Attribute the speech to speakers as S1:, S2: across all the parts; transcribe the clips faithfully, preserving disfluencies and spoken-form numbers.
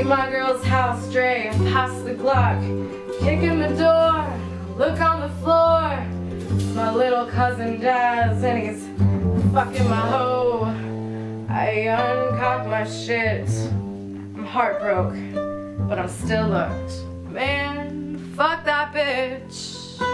S1: my girl's house, stray past the clock, kicking the door, look on the floor. It's my little cousin Daz, and he's fucking my hoe. I uncocked my shit. I'm heartbroken, but I'm still hooked. Man, fuck that bitch.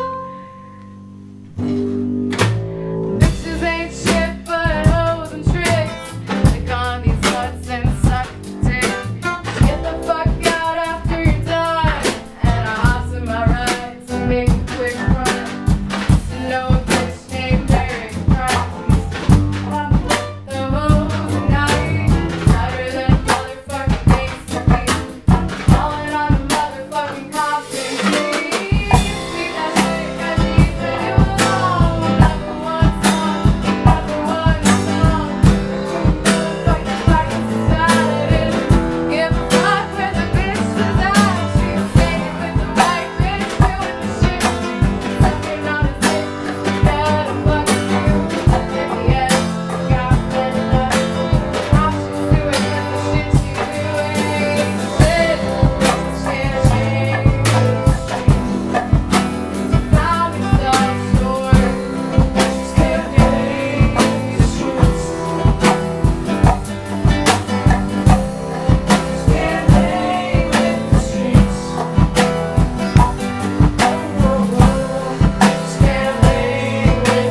S1: Bitches ain't shit but hoes and tricks. Lick on these nuts and suck dick. Get the fuck out after you're done, and I hops in my rides and make a quick run. To know a bitch named Mary Christ. I'm the hoes and night, tighter than a motherfucking face to me. Calling on the motherfucking cops and please keep that shit cause he's pretty alone. Number one song, number one song. Fuck the fucking society. Give a fuck where the bitch was at. She was staying with the right bitch, doing the shit. Sucking on his dick, bed and fucking you. In the end, got fed up. How she's doing with the shit she's doing. Shit, shit, shit. Found herself short. She's getting the streets. She's getting with the streets. She's getting with the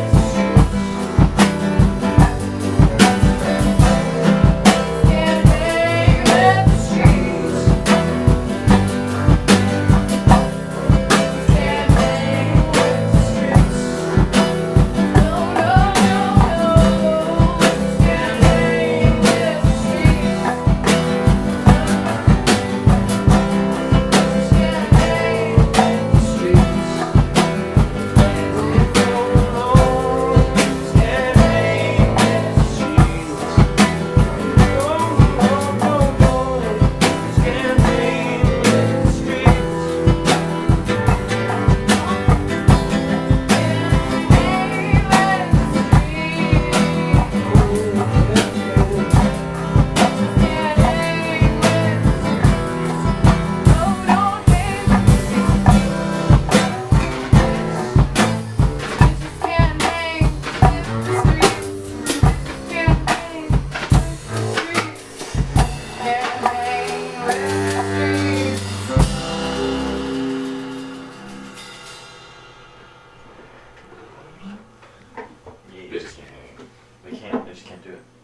S2: They just can't. They can't. They just can't do it.